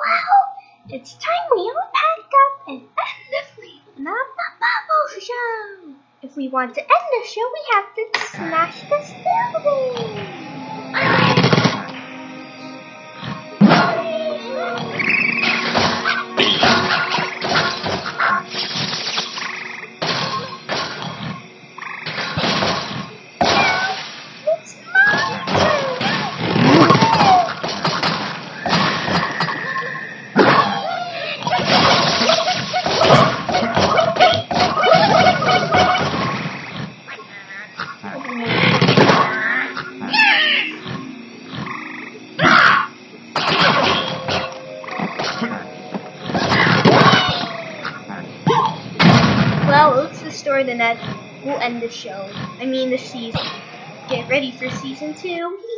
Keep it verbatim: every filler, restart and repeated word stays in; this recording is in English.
well, it's time we all packed up and end the Fleetwood of the Bubble show. If we want to end the show, we have to smash this building. Well, it's the story that we'll end the show. I mean the season. Get ready for season two.